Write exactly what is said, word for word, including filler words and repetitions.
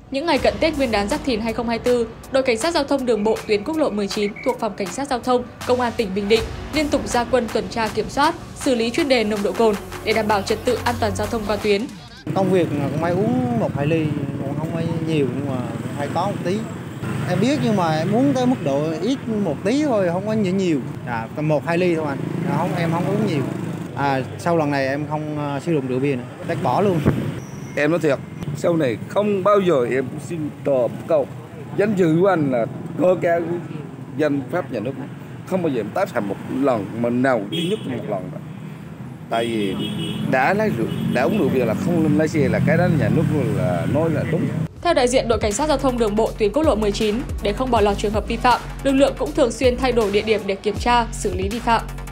Những ngày cận Tết Nguyên đán Giáp Thìn hai không hai tư, đội cảnh sát giao thông đường bộ tuyến quốc lộ mười chín thuộc phòng cảnh sát giao thông Công an tỉnh Bình Định liên tục ra quân tuần tra kiểm soát, xử lý chuyên đề nồng độ cồn để đảm bảo trật tự an toàn giao thông qua tuyến. Công việc cũng hay uống một hai ly, không phải nhiều nhưng mà hay có một tí. Em biết nhưng mà em uống tới mức độ ít một tí thôi, không có nhiều nhiều. À, một hai ly thôi anh, không em không uống nhiều. À, sau lần này em không uh, sử dụng rượu bia nữa, đánh bỏ luôn. Em nói thiệt, sau này không bao giờ em xin tờ một câu danh dự của anh là cơ cao danh pháp nhà nước, không bao giờ em tái phạm một lần mà nào duy nhất một lần. Tại vì đã lái rượu, đã uống rượu bia là không lên lái xe là cái đó nhà nước là nói là đúng. Theo đại diện đội cảnh sát giao thông đường bộ tuyến quốc lộ mười chín, để không bỏ lọt trường hợp vi phạm, lực lượng cũng thường xuyên thay đổi địa điểm để kiểm tra, xử lý vi phạm.